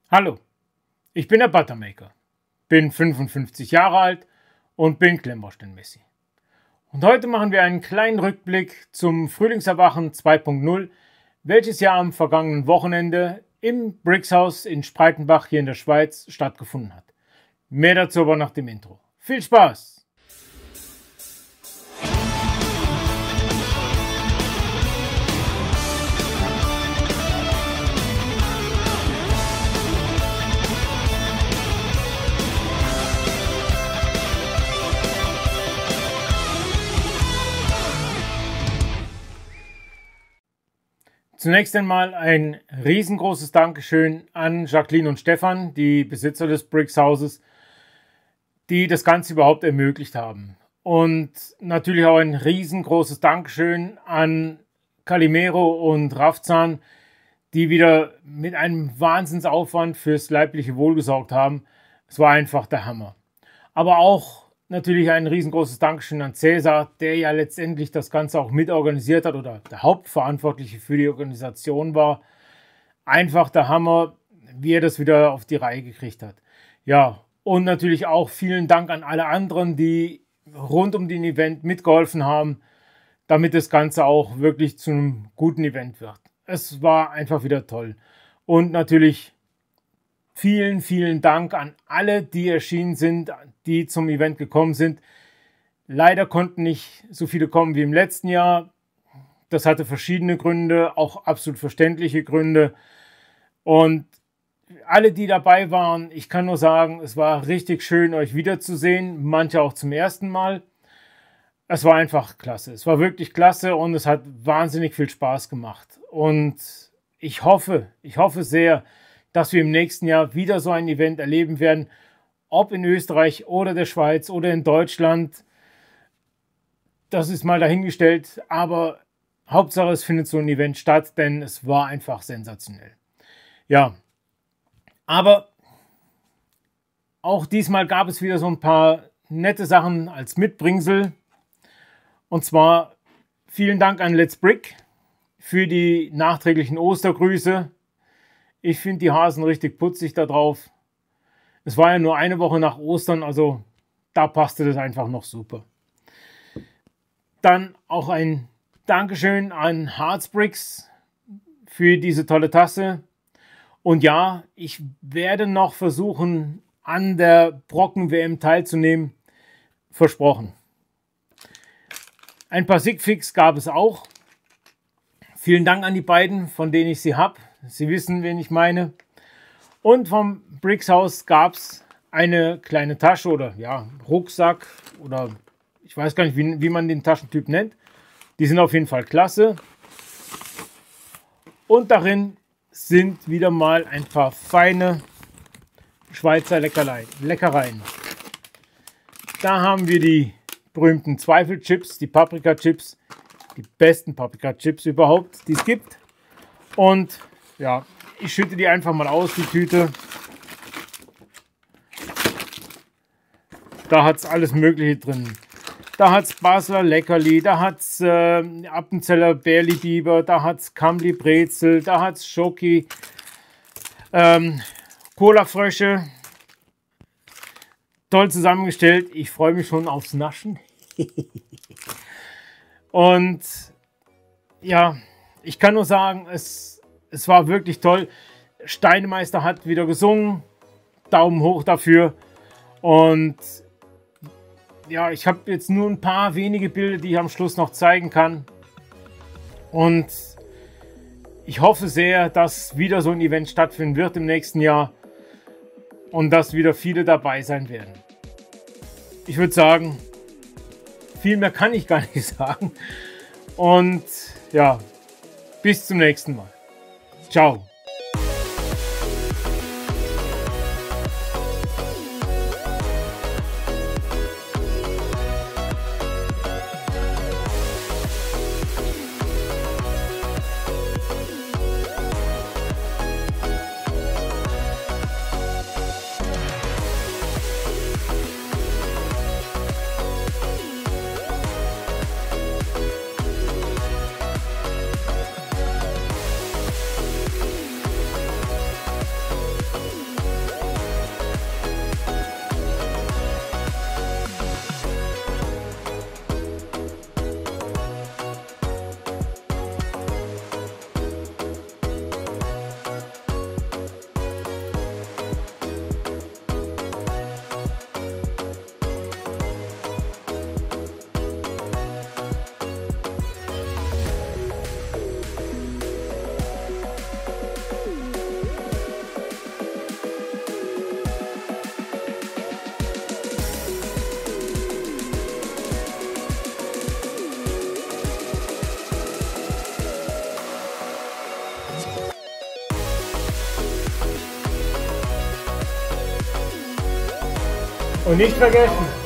Hallo, ich bin der Buttermaker, bin 55 Jahre alt und bin Klemmbaustein-Messi. Und heute machen wir einen kleinen Rückblick zum Frühlingserwachen 2.0, welches ja am vergangenen Wochenende im Brixhaus in Spreitenbach hier in der Schweiz stattgefunden hat. Mehr dazu aber nach dem Intro. Viel Spaß! Zunächst einmal ein riesengroßes Dankeschön an Jacqueline und Stefan, die Besitzer des Brixhauses, die das Ganze überhaupt ermöglicht haben. Und natürlich auch ein riesengroßes Dankeschön an Calimero und Rafzan, die wieder mit einem Wahnsinnsaufwand fürs leibliche Wohl gesorgt haben. Es war einfach der Hammer. Aber auch natürlich ein riesengroßes Dankeschön an Cäsar, der ja letztendlich das Ganze auch mitorganisiert hat oder der Hauptverantwortliche für die Organisation war. Einfach der Hammer, wie er das wieder auf die Reihe gekriegt hat. Ja, und natürlich auch vielen Dank an alle anderen, die rund um den Event mitgeholfen haben, damit das Ganze auch wirklich zu einem guten Event wird. Es war einfach wieder toll. Und natürlich vielen, vielen Dank an alle, die erschienen sind, die zum Event gekommen sind. Leider konnten nicht so viele kommen wie im letzten Jahr. Das hatte verschiedene Gründe, auch absolut verständliche Gründe. Und alle, die dabei waren, ich kann nur sagen, es war richtig schön, euch wiederzusehen. Manche auch zum ersten Mal. Es war einfach klasse. Es war wirklich klasse und es hat wahnsinnig viel Spaß gemacht. Und ich hoffe sehr, dass wir im nächsten Jahr wieder so ein Event erleben werden, ob in Österreich oder der Schweiz oder in Deutschland. Das ist mal dahingestellt, aber Hauptsache es findet so ein Event statt, denn es war einfach sensationell. Ja, aber auch diesmal gab es wieder so ein paar nette Sachen als Mitbringsel. Und zwar vielen Dank an Let's Brick für die nachträglichen Ostergrüße. Ich finde die Hasen richtig putzig da drauf. Es war ja nur eine Woche nach Ostern, also da passte das einfach noch super. Dann auch ein Dankeschön an Harzbricks für diese tolle Tasse. Und ja, ich werde noch versuchen, an der Brocken-WM teilzunehmen. Versprochen. Ein paar Sigfix gab es auch. Vielen Dank an die beiden, von denen ich sie habe. Sie wissen, wen ich meine. Und vom Brixhaus gab es eine kleine Tasche oder ja, Rucksack oder ich weiß gar nicht, wie man den Taschentyp nennt. Die sind auf jeden Fall klasse. Und darin sind wieder mal ein paar feine Schweizer Leckereien. Da haben wir die berühmten Zweifelchips, die Paprika-Chips, die besten Paprika-Chips überhaupt, die es gibt. Und ja, ich schütte die einfach mal aus, die Tüte. Da hat es alles Mögliche drin. Da hat es Basler Leckerli, da hat es Appenzeller Bärli-Biber, da hat es Kambli Brezel, da hat es Schoki, Cola-Frösche. Toll zusammengestellt. Ich freue mich schon aufs Naschen. Und ja, ich kann nur sagen, es war wirklich toll. Steinemeister hat wieder gesungen. Daumen hoch dafür. Und ja, ich habe jetzt nur ein paar wenige Bilder, die ich am Schluss noch zeigen kann. Und ich hoffe sehr, dass wieder so ein Event stattfinden wird im nächsten Jahr. Und dass wieder viele dabei sein werden. Ich würde sagen, viel mehr kann ich gar nicht sagen. Und ja, bis zum nächsten Mal. Ciao. Und nicht vergessen,